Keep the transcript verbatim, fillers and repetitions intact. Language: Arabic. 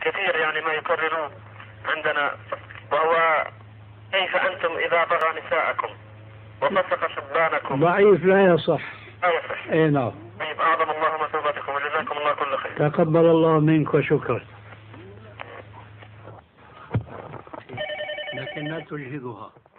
كثير يعني ما يكررون عندنا، وهو كيف أنتم إذا بغى نساءكم وفسق شبانكم. ضعيف لا يصح. لا يصح. اي نعم. طيب أعظم الله مثوبتكم وجزاكم الله كل خير. تقبل الله منك وشكرا. لكن لا تجهدها.